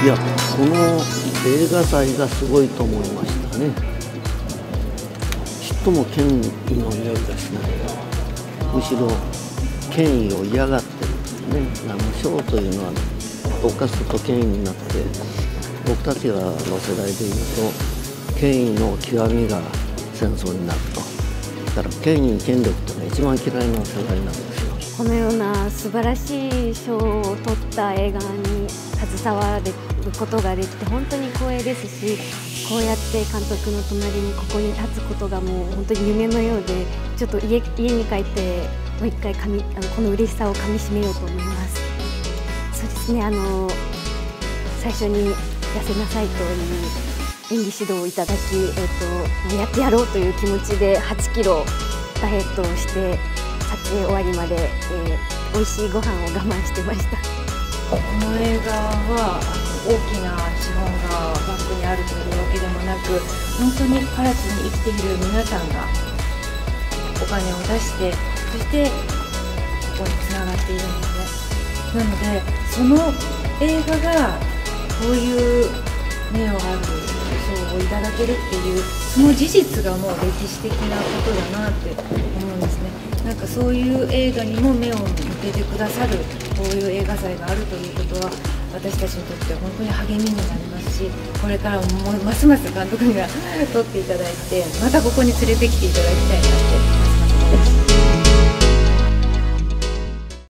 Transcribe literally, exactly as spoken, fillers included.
いや、この映画祭がすごいと思いましたね。ちっとも権威の匂いがしない。むしろ権威を嫌がってるんですね。あの賞というのは犯すと権威になって、僕たちがの世代でいうと権威の極みが戦争になると。だから権威権力っていうのは一番嫌いな世代なんですよ。 このような素晴らしい賞を取った映画に携わることができて本当に光栄ですし、こうやって監督の隣にここに立つことがもう本当に夢のようで、ちょっと 家, 家に帰ってもう一回かみあのこの嬉しさをかみしめようと思います。そうですね、あの最初に痩せなさいという演技指導をいただき、えっと、やってやろうという気持ちではちキロダイエットをして撮影終わりまで、えー、美味しいご飯を我慢してました。 この映画は大きな資本がバックにあるというわけでもなく、本当に唐津に生きている皆さんがお金を出して、そしてここにつながっているんですね。なのでその映画がこういう名誉ある賞をいただけるっていうその事実がもう歴史的なことだなって思うんですね。なんかそういう映画にも目を向けてくださるこういう映画祭があるということは私たちにとって本当に励みになりますし、これからもますます監督には撮っていただいて、またここに連れてきていただきたいなってますます思います。